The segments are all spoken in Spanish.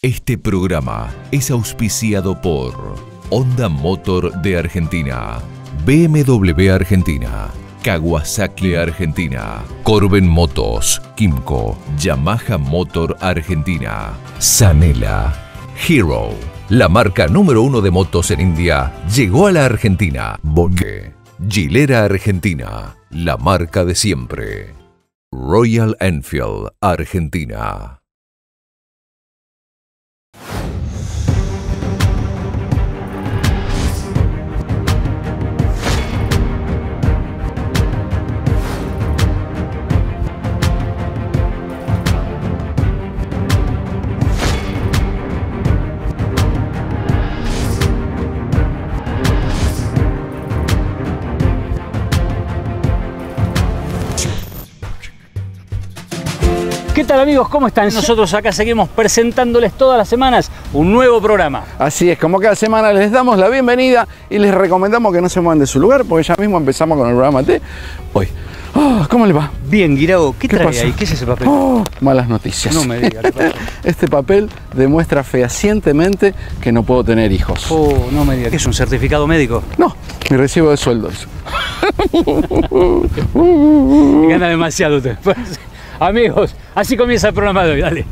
Este programa es auspiciado por Honda Motor de Argentina, BMW Argentina, Kawasaki Argentina, Corben Motos, Kymco, Yamaha Motor Argentina, Sanela, Hero, la marca número 1 de motos en India, llegó a la Argentina. Boque, Gilera Argentina, la marca de siempre. Royal Enfield Argentina. ¿Qué tal, amigos? ¿Cómo están? Nosotros acá seguimos presentándoles todas las semanas un nuevo programa. Así es, como cada semana les damos la bienvenida y les recomendamos que no se muevan de su lugar porque ya mismo empezamos con el programa de hoy. ¿Cómo le va? Bien, Guirao, ¿qué trae pasa? ahí? ¿Qué es ese papel? Malas noticias. No me diga, ¿qué pasa? Este papel demuestra fehacientemente que no puedo tener hijos. No me diga, ¿qué es un certificado médico? No, mi recibo de sueldos. Gana demasiado usted. Amigos, así comienza el programa de hoy, dale.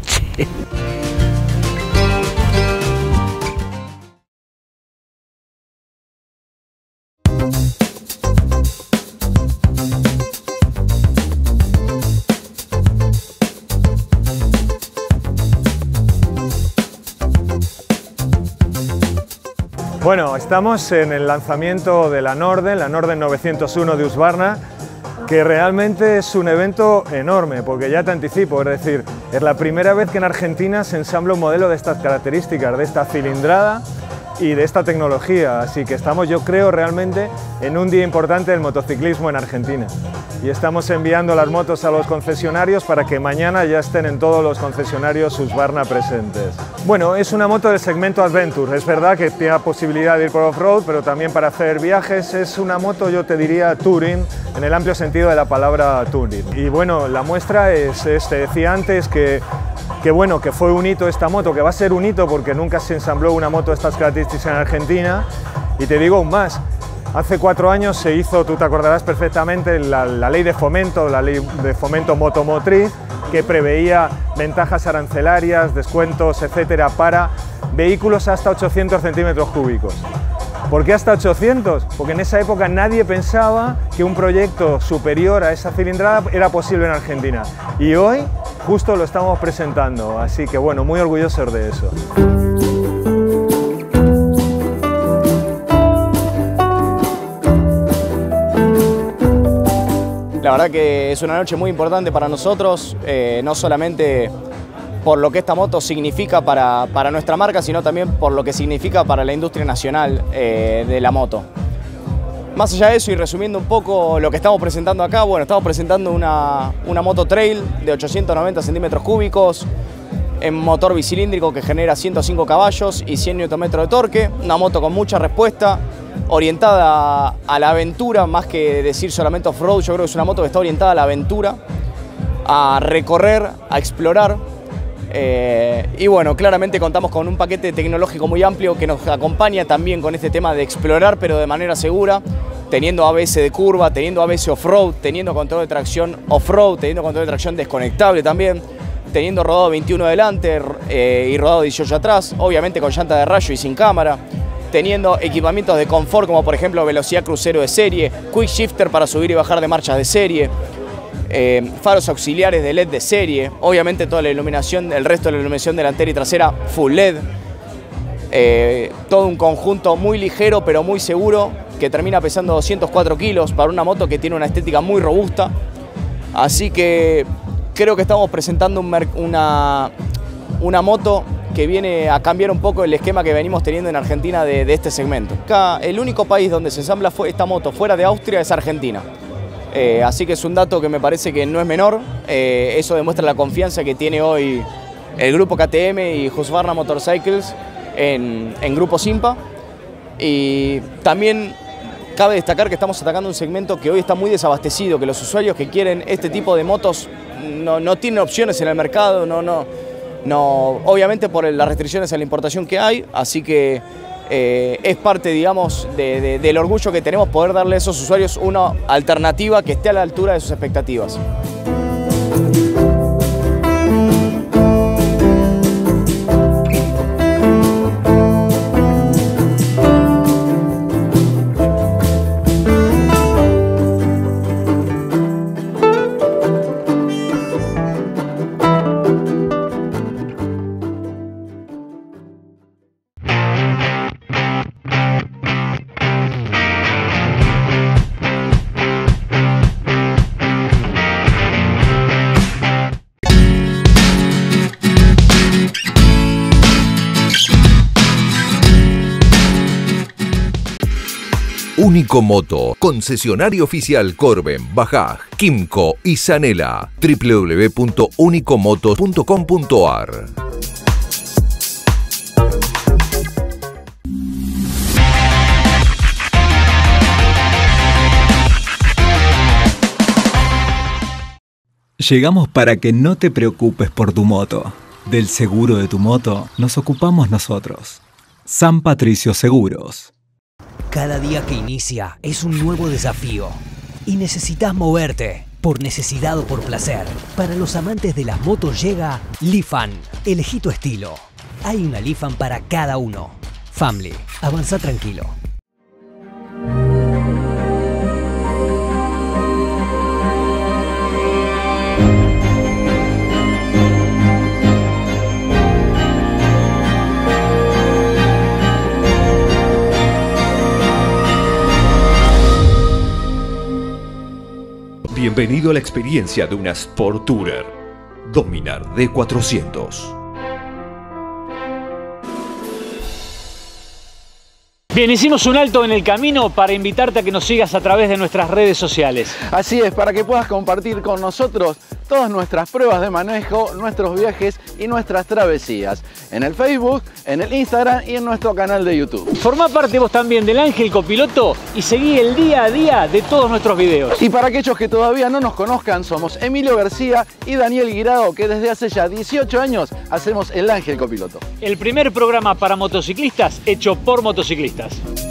Bueno, estamos en el lanzamiento de la Norden 901 de Husqvarna, que realmente es un evento enorme, porque ya te anticipo, es decir, es la primera vez que en Argentina se ensambla un modelo de estas características, de esta cilindrada y de esta tecnología, así que estamos, yo creo, realmente en un día importante del motociclismo en Argentina. Y estamos enviando las motos a los concesionarios para que mañana ya estén en todos los concesionarios Husqvarna presentes. Bueno, es una moto del segmento Adventure, es verdad que tiene la posibilidad de ir por off-road, pero también para hacer viajes. Es una moto, yo te diría, touring, en el amplio sentido de la palabra touring. Y bueno, la muestra es, te decía antes que bueno, que fue un hito esta moto, que va a ser un hito porque nunca se ensambló una moto de estas características en Argentina. Y te digo aún más, hace 4 años se hizo, tú te acordarás perfectamente, la ley de fomento motomotriz, que preveía ventajas arancelarias, descuentos, etcétera, para vehículos hasta 800 centímetros cúbicos. ¿Por qué hasta 800? Porque en esa época nadie pensaba que un proyecto superior a esa cilindrada era posible en Argentina. Y hoy justo lo estamos presentando, así que bueno, muy orgullosos de eso. La verdad que es una noche muy importante para nosotros, no solamente por lo que esta moto significa para nuestra marca, sino también por lo que significa para la industria nacional de la moto. Más allá de eso, y resumiendo un poco lo que estamos presentando acá, bueno, estamos presentando una moto trail de 890 centímetros cúbicos, en motor bicilíndrico que genera 105 caballos y 100 Nm de torque, una moto con mucha respuesta, orientada a la aventura, más que decir solamente off-road. Yo creo que es una moto que está orientada a la aventura, a recorrer, a explorar. Y bueno, claramente contamos con un paquete tecnológico muy amplio que nos acompaña también con este tema de explorar, pero de manera segura, teniendo ABS de curva, teniendo ABS off-road, teniendo control de tracción off-road, teniendo control de tracción desconectable también, teniendo rodado 21 adelante y rodado 18 atrás, obviamente con llanta de rayo y sin cámara, teniendo equipamientos de confort como por ejemplo velocidad crucero de serie, quick shifter para subir y bajar de marchas de serie, faros auxiliares de LED de serie, obviamente toda la iluminación, el resto de la iluminación delantera y trasera full LED, todo un conjunto muy ligero pero muy seguro que termina pesando 204 kilos para una moto que tiene una estética muy robusta, así que creo que estamos presentando una moto que viene a cambiar un poco el esquema que venimos teniendo en Argentina de este segmento. Acá, el único país donde se ensambla esta moto fuera de Austria es Argentina. Así que es un dato que me parece que no es menor. Eso demuestra la confianza que tiene hoy el grupo KTM y Husqvarna Motorcycles en Grupo Simpa. Y también cabe destacar que estamos atacando un segmento que hoy está muy desabastecido, que los usuarios que quieren este tipo de motos no tienen opciones en el mercado, No, obviamente por las restricciones a la importación que hay, así que es parte, digamos, del orgullo que tenemos poder darle a esos usuarios una alternativa que esté a la altura de sus expectativas. Único Moto, concesionario oficial Corben, Bajaj, Quimco y Zanela. www.unicomotos.com.ar. Llegamos para que no te preocupes por tu moto. Del seguro de tu moto nos ocupamos nosotros. San Patricio Seguros. Cada día que inicia es un nuevo desafío y necesitas moverte, por necesidad o por placer. Para los amantes de las motos llega Lifan. Elegí tu estilo. Hay una Lifan para cada uno. Family, avanza tranquilo. Bienvenido a la experiencia de una Sport Tourer Dominar D400. Bien, hicimos un alto en el camino para invitarte a que nos sigas a través de nuestras redes sociales. Así es, para que puedas compartir con nosotros todas nuestras pruebas de manejo, nuestros viajes y nuestras travesías. En el Facebook, en el Instagram y en nuestro canal de YouTube. Formá parte vos también del Ángel Copiloto y seguí el día a día de todos nuestros videos. Y para aquellos que todavía no nos conozcan, somos Emilio García y Daniel Guirao, que desde hace ya 18 años hacemos el Ángel Copiloto. El primer programa para motociclistas hecho por motociclistas.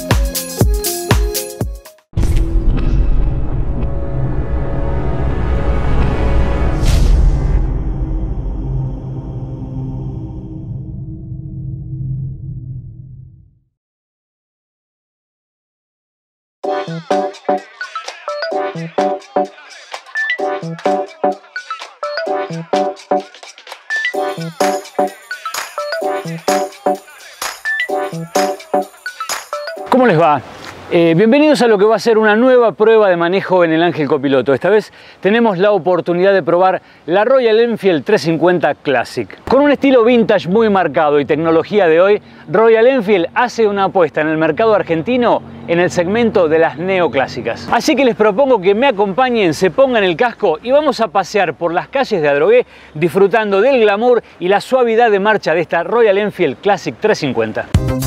¿Cómo les va? Bienvenidos a lo que va a ser una nueva prueba de manejo en el Ángel Copiloto. Esta vez tenemos la oportunidad de probar la Royal Enfield 350 Classic. Con un estilo vintage muy marcado y tecnología de hoy, Royal Enfield hace una apuesta en el mercado argentino en el segmento de las neoclásicas. Así que les propongo que me acompañen, se pongan el casco y vamos a pasear por las calles de Adrogué disfrutando del glamour y la suavidad de marcha de esta Royal Enfield Classic 350.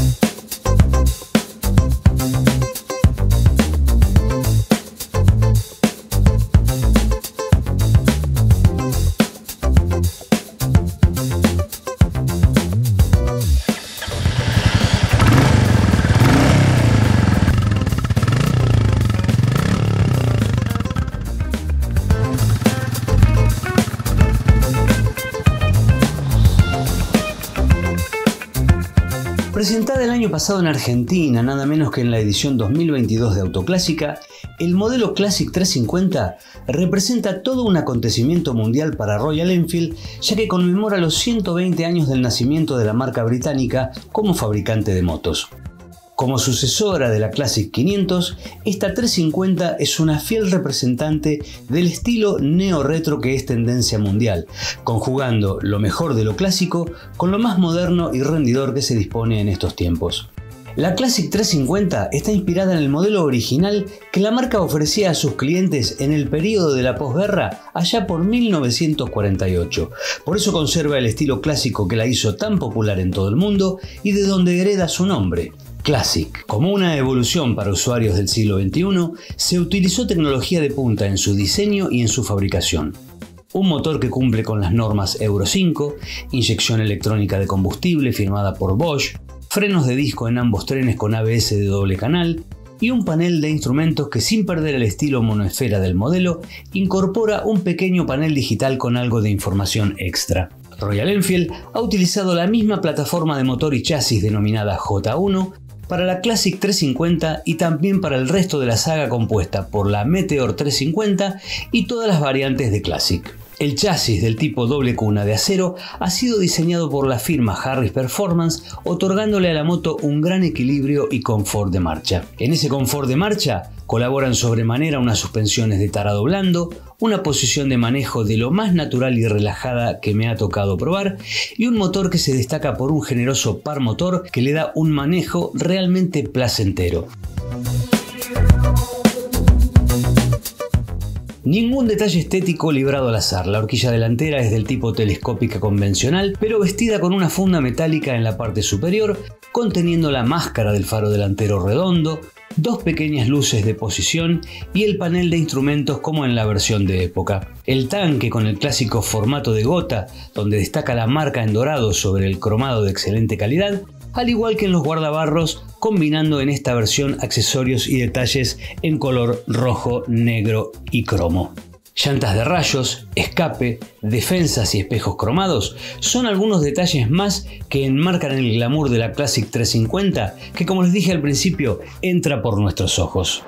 Presentada el año pasado en Argentina, nada menos que en la edición 2022 de Autoclásica, el modelo Classic 350 representa todo un acontecimiento mundial para Royal Enfield, ya que conmemora los 120 años del nacimiento de la marca británica como fabricante de motos. Como sucesora de la Classic 500, esta 350 es una fiel representante del estilo neo-retro que es tendencia mundial, conjugando lo mejor de lo clásico con lo más moderno y rendidor que se dispone en estos tiempos. La Classic 350 está inspirada en el modelo original que la marca ofrecía a sus clientes en el periodo de la posguerra allá por 1948. Por eso conserva el estilo clásico que la hizo tan popular en todo el mundo y de donde hereda su nombre. Classic. Como una evolución para usuarios del siglo XXI, se utilizó tecnología de punta en su diseño y en su fabricación. un motor que cumple con las normas Euro 5, inyección electrónica de combustible firmada por Bosch, frenos de disco en ambos trenes con ABS de doble canal y un panel de instrumentos que, sin perder el estilo monoesfera del modelo, incorpora un pequeño panel digital con algo de información extra. Royal Enfield ha utilizado la misma plataforma de motor y chasis denominada J1 para la Classic 350 y también para el resto de la saga compuesta por la Meteor 350 y todas las variantes de Classic. El chasis del tipo doble cuna de acero ha sido diseñado por la firma Harris Performance, otorgándole a la moto un gran equilibrio y confort de marcha. En ese confort de marcha colaboran sobremanera unas suspensiones de tarado blando, una posición de manejo de lo más natural y relajada que me ha tocado probar y un motor que se destaca por un generoso par motor que le da un manejo realmente placentero. Ningún detalle estético librado al azar. La horquilla delantera es del tipo telescópica convencional, pero vestida con una funda metálica en la parte superior, conteniendo la máscara del faro delantero redondo, dos pequeñas luces de posición y el panel de instrumentos como en la versión de época. El tanque con el clásico formato de gota, donde destaca la marca en dorado sobre el cromado de excelente calidad, al igual que en los guardabarros, combinando en esta versión accesorios y detalles en color rojo, negro y cromo. Llantas de rayos, escape, defensas y espejos cromados son algunos detalles más que enmarcan el glamour de la Classic 350 que, como les dije al principio, entra por nuestros ojos.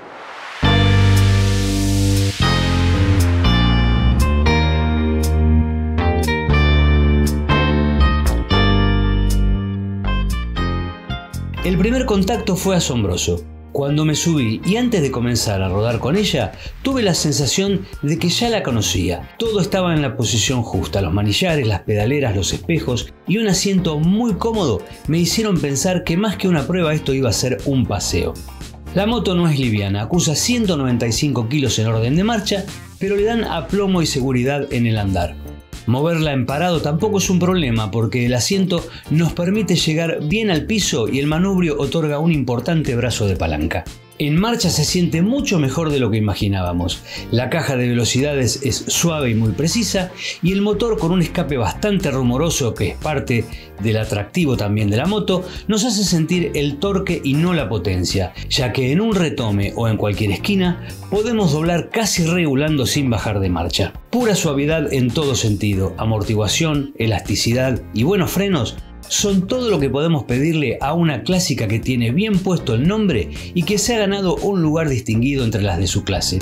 El primer contacto fue asombroso. Cuando me subí y antes de comenzar a rodar con ella, tuve la sensación de que ya la conocía. Todo estaba en la posición justa, los manillares, las pedaleras, los espejos y un asiento muy cómodo me hicieron pensar que más que una prueba esto iba a ser un paseo. La moto no es liviana, acusa 195 kilos en orden de marcha, pero le dan aplomo y seguridad en el andar. Moverla en parado tampoco es un problema porque el asiento nos permite llegar bien al piso y el manubrio otorga un importante brazo de palanca. En marcha se siente mucho mejor de lo que imaginábamos. La caja de velocidades es suave y muy precisa y el motor, con un escape bastante rumoroso que es parte del atractivo también de la moto, nos hace sentir el torque y no la potencia, ya que en un retome o en cualquier esquina podemos doblar casi regulando sin bajar de marcha. Pura suavidad en todo sentido, amortiguación, elasticidad y buenos frenos son todo lo que podemos pedirle a una clásica que tiene bien puesto el nombre y que se ha ganado un lugar distinguido entre las de su clase.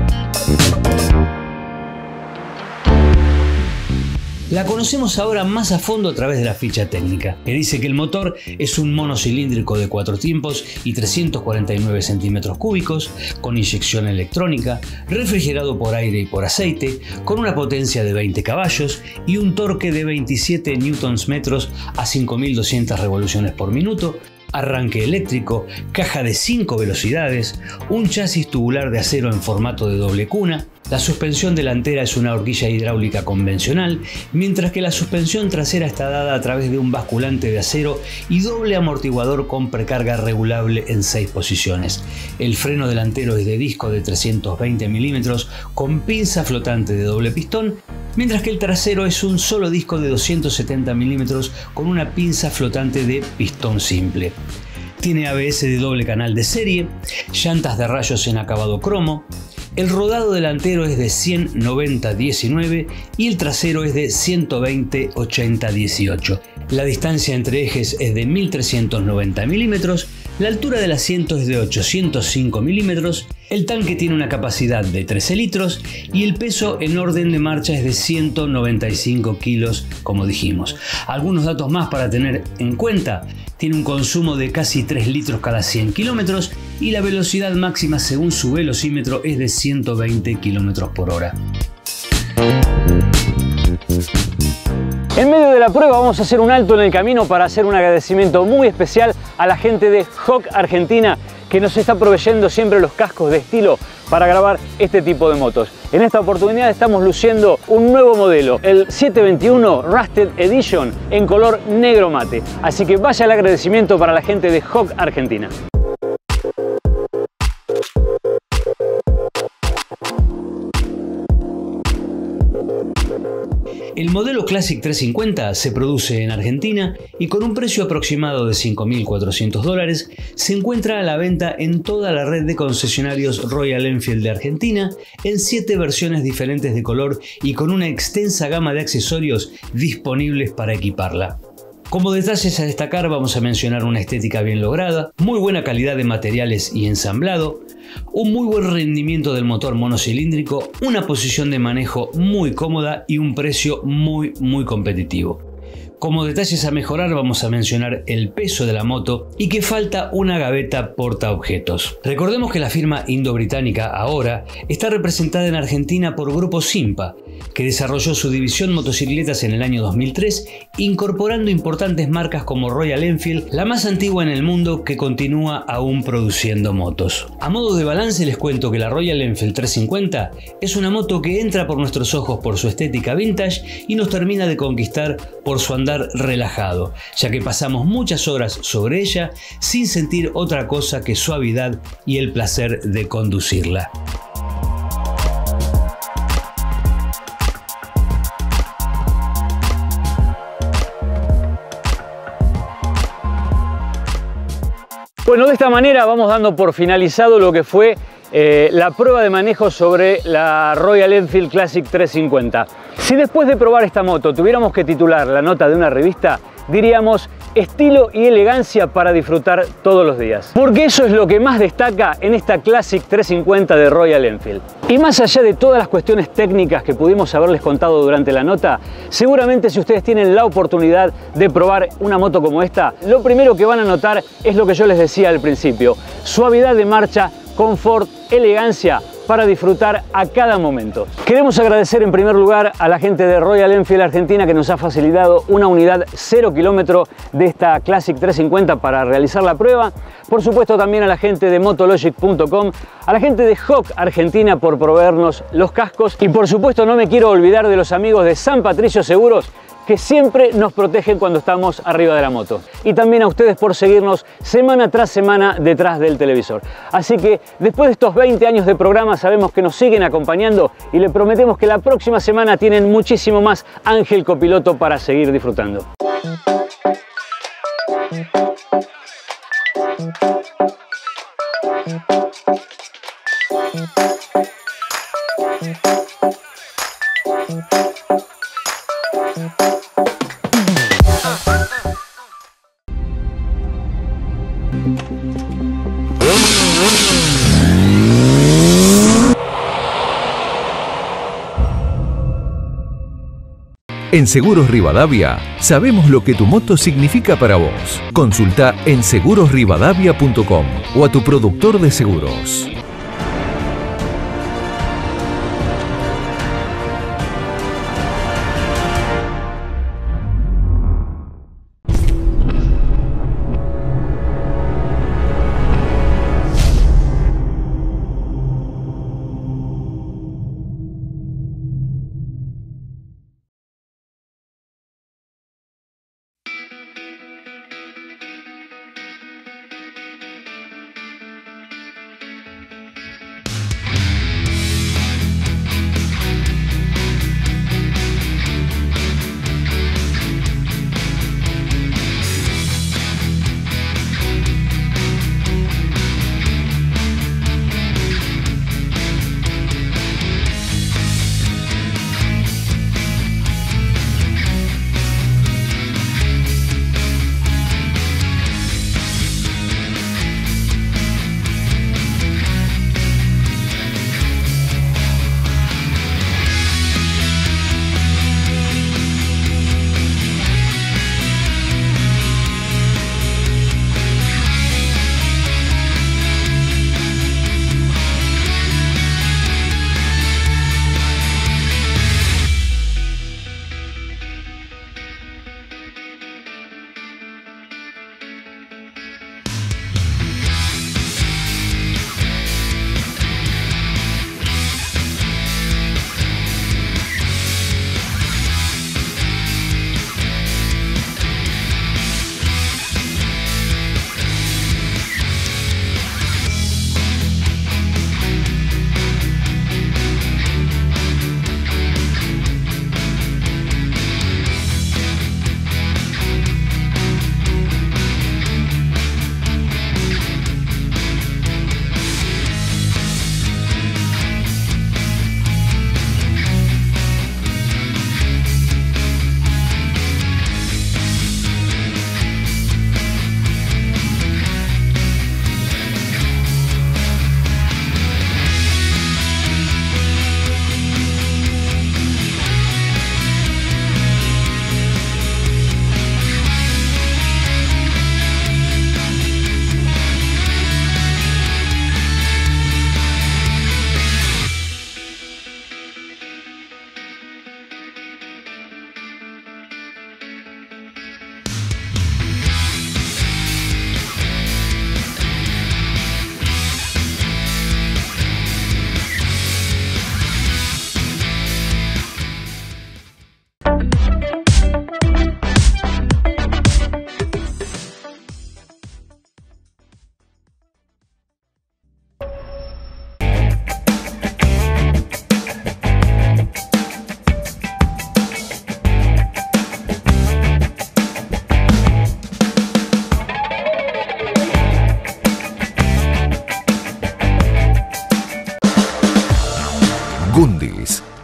La conocemos ahora más a fondo a través de la ficha técnica, que dice que el motor es un monocilíndrico de 4 tiempos y 349 centímetros cúbicos, con inyección electrónica, refrigerado por aire y por aceite, con una potencia de 20 caballos y un torque de 27 Nm a 5.200 revoluciones por minuto, arranque eléctrico, caja de 5 velocidades, un chasis tubular de acero en formato de doble cuna. La suspensión delantera es una horquilla hidráulica convencional, mientras que la suspensión trasera está dada a través de un basculante de acero y doble amortiguador con precarga regulable en 6 posiciones. El freno delantero es de disco de 320 mm con pinza flotante de doble pistón, mientras que el trasero es un solo disco de 270 mm con una pinza flotante de pistón simple. Tiene ABS de doble canal de serie, llantas de rayos en acabado cromo. El rodado delantero es de 100-90-19 y el trasero es de 120-80-18. La distancia entre ejes es de 1390 mm, la altura del asiento es de 805 mm, el tanque tiene una capacidad de 13 litros y el peso en orden de marcha es de 195 kilos, como dijimos. Algunos datos más para tener en cuenta: tiene un consumo de casi 3 litros cada 100 kilómetros y la velocidad máxima según su velocímetro es de 120 kilómetros por hora. En medio de la prueba vamos a hacer un alto en el camino para hacer un agradecimiento muy especial a la gente de Hawk Argentina, que nos está proveyendo siempre los cascos de estilo para grabar este tipo de motos. En esta oportunidad estamos luciendo un nuevo modelo, el 721 Rusted Edition en color negro mate. Así que vaya el agradecimiento para la gente de Hawk Argentina. El modelo Classic 350 se produce en Argentina y con un precio aproximado de $5.400 se encuentra a la venta en toda la red de concesionarios Royal Enfield de Argentina en 7 versiones diferentes de color y con una extensa gama de accesorios disponibles para equiparla. Como detalles a destacar vamos a mencionar una estética bien lograda, muy buena calidad de materiales y ensamblado, un muy buen rendimiento del motor monocilíndrico, una posición de manejo muy cómoda y un precio muy competitivo. Como detalles a mejorar vamos a mencionar el peso de la moto y que falta una gaveta portaobjetos. Recordemos que la firma indo-británica Ahora está representada en Argentina por Grupo Simpa, que desarrolló su división motocicletas en el año 2003, incorporando importantes marcas como Royal Enfield, la más antigua en el mundo que continúa aún produciendo motos. A modo de balance les cuento que la Royal Enfield 350 es una moto que entra por nuestros ojos por su estética vintage y nos termina de conquistar por su andar relajado, ya que pasamos muchas horas sobre ella sin sentir otra cosa que suavidad y el placer de conducirla. Bueno, de esta manera vamos dando por finalizado lo que fue la prueba de manejo sobre la Royal Enfield Classic 350. Si después de probar esta moto tuviéramos que titular la nota de una revista, diríamos estilo y elegancia para disfrutar todos los días. Porque eso es lo que más destaca en esta Classic 350 de Royal Enfield. Y más allá de todas las cuestiones técnicas que pudimos haberles contado durante la nota, seguramente si ustedes tienen la oportunidad de probar una moto como esta, lo primero que van a notar es lo que yo les decía al principio: suavidad de marcha, confort, elegancia para disfrutar a cada momento. Queremos agradecer en primer lugar a la gente de Royal Enfield Argentina que nos ha facilitado una unidad 0 kilómetro de esta Classic 350 para realizar la prueba. Por supuesto también a la gente de Motologic.com, a la gente de Hawk Argentina por proveernos los cascos y por supuesto no me quiero olvidar de los amigos de San Patricio Seguros, que siempre nos protegen cuando estamos arriba de la moto. Y también a ustedes por seguirnos semana tras semana detrás del televisor. Así que después de estos 20 años de programa sabemos que nos siguen acompañando y le prometemos que la próxima semana tienen muchísimo más Ángel Copiloto para seguir disfrutando. En Seguros Rivadavia sabemos lo que tu moto significa para vos. Consulta en segurosrivadavia.com o a tu productor de seguros.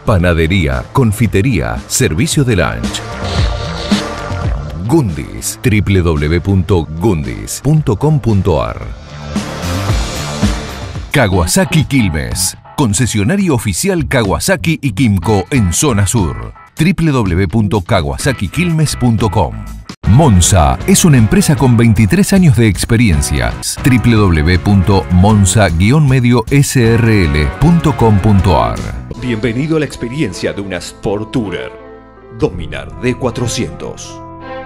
Panadería, confitería, servicio de lunch. Gundis, www.gundis.com.ar. Kawasaki Quilmes, concesionario oficial Kawasaki y Kymco en zona sur. www.kawasakiquilmes.com. Monza es una empresa con 23 años de experiencia. www.monza-mediosrl.com.ar. Bienvenido a la experiencia de una Sport Tourer. Dominar D400.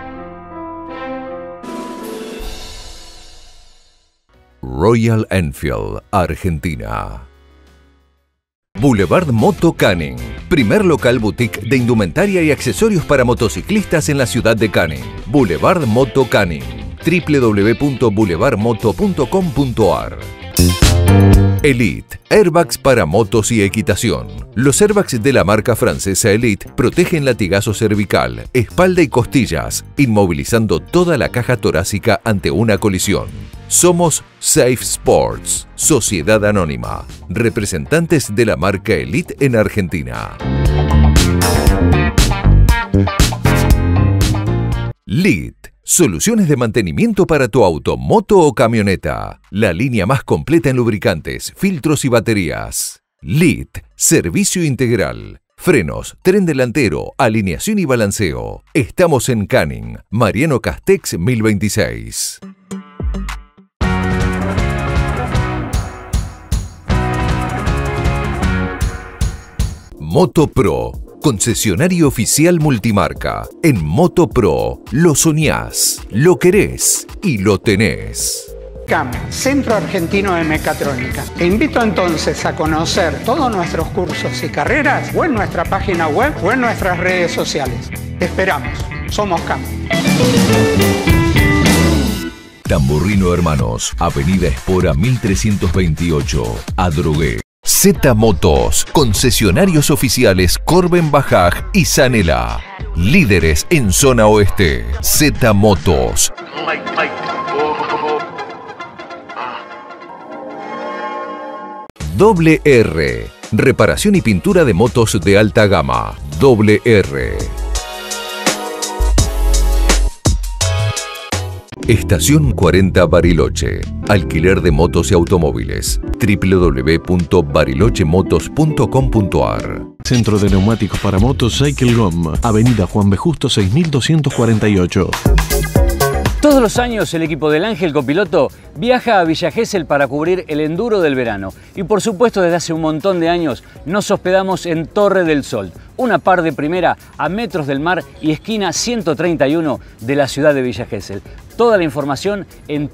Royal Enfield, Argentina. Boulevard Moto Canning, primer local boutique de indumentaria y accesorios para motociclistas en la ciudad de Canning. Boulevard Moto Canning, www.boulevardmoto.com.ar. Elite, airbags para motos y equitación. Los airbags de la marca francesa Elite protegen latigazo cervical, espalda y costillas, inmovilizando toda la caja torácica ante una colisión. Somos Safe Sports, Sociedad Anónima, representantes de la marca Elite en Argentina. LIT, soluciones de mantenimiento para tu auto, moto o camioneta. La línea más completa en lubricantes, filtros y baterías. LIT, servicio integral. Frenos, tren delantero, alineación y balanceo. Estamos en Canning, Mariano Castex 1026. Moto Pro, concesionario oficial multimarca. En Moto Pro lo soñás, lo querés y lo tenés. CAM, Centro Argentino de Mecatrónica. Te invito entonces a conocer todos nuestros cursos y carreras o en nuestra página web o en nuestras redes sociales. Te esperamos. Somos CAM. Tamburrino Hermanos, Avenida Espora 1328, Adrogué. Z Motos, concesionarios oficiales Corben Bajaj y Sanela. Líderes en zona oeste. Z Motos. Doble R, reparación y pintura de motos de alta gama. Doble R. Estación 40 Bariloche. Alquiler de motos y automóviles. www.barilochemotos.com.ar. Centro de neumáticos para motos Cycle Gom. Avenida Juan B. Justo 6248. Todos los años el equipo del Ángel Copiloto viaja a Villa Gesell para cubrir el enduro del verano. Y por supuesto desde hace un montón de años nos hospedamos en Torre del Sol, una par de primera a metros del mar y esquina 131 de la ciudad de Villa Gesell. Toda la información en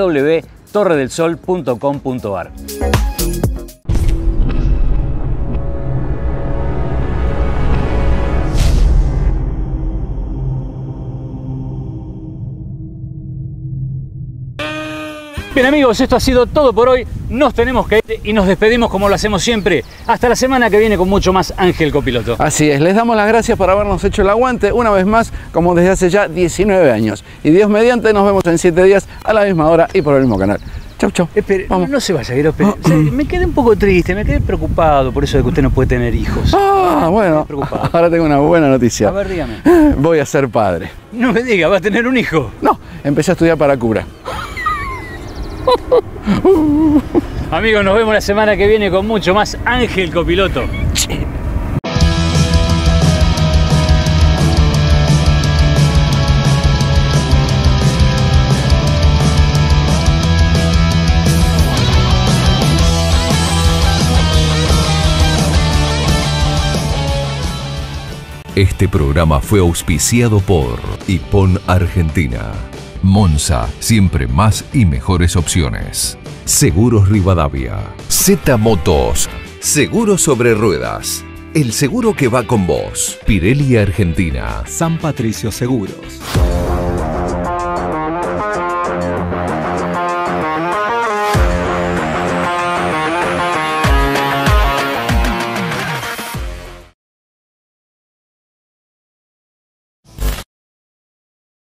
www.torredelsol.com.ar. Bien amigos, esto ha sido todo por hoy. Nos tenemos que ir y nos despedimos como lo hacemos siempre. Hasta la semana que viene con mucho más Ángel Copiloto. Así es, les damos las gracias por habernos hecho el aguante una vez más, como desde hace ya 19 años. Y Dios mediante, nos vemos en 7 días a la misma hora y por el mismo canal. Chau, chau. Espere, no se vaya, Guido, espere. Me quedé un poco triste, me quedé preocupado por eso de que usted no puede tener hijos. Bueno, ahora tengo una buena noticia. A ver, dígame. Voy a ser padre. No me diga, ¿va a tener un hijo? No, empecé a estudiar para cura. Amigos, nos vemos la semana que viene con mucho más Ángel Copiloto. Este programa fue auspiciado por Hippon Argentina. Monza, siempre más y mejores opciones. Seguros Rivadavia. Z Motos, seguro sobre ruedas. El seguro que va con vos. Pirelli Argentina. San Patricio Seguros.